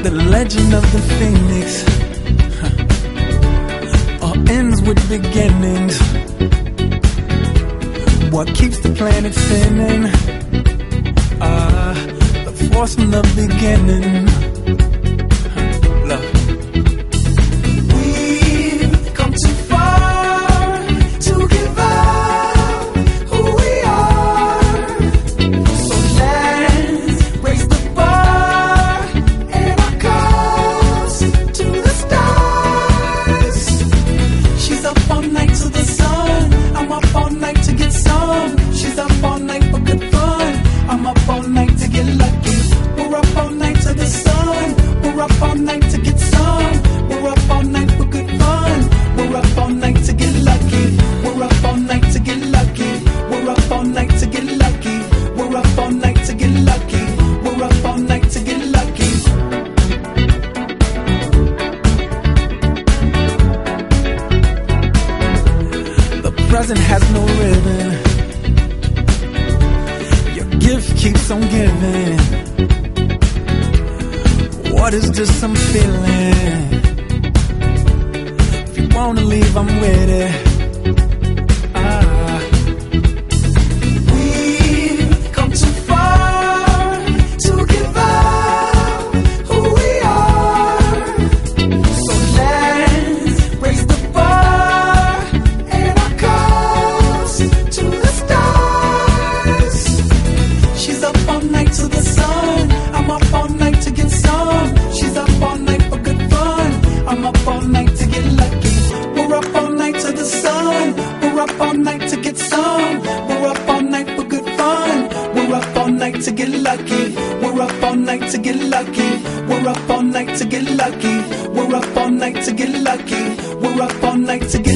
The legend of the phoenix all ends with beginnings. What keeps the planet spinning? The force from the beginning. Love. We've come too far to give up who we are. So let's raise the bar and our cups to the stars. She's up all night to the sun. I'm up all night to get some. She's up all night for good fun. I'm up all night to get lucky. We're up all night to the sun. We're up all night to get some. We're up all night for good fun. We're up all night to get lucky. We're up all night to get lucky. We're up all night to get lucky. We're up all night to get lucky. We're up all night to get lucky. The present has no ribbon. Your gift keeps on giving. What is this I'm feeling? If you wanna leave, I'm with it. We've come too far to give up who we are. So let's raise the bar and our cups to the stars. She's up all night to the sun. I'm up all night to get some. She's up all night for good fun. I'm up all night to get lucky. We're up all night to the sun. We're up all night to get some. We're up all night for good fun. We're up all night to get lucky. We're up all night to get lucky. We're up all night to get lucky. We're up all night to get lucky. We're up all night to get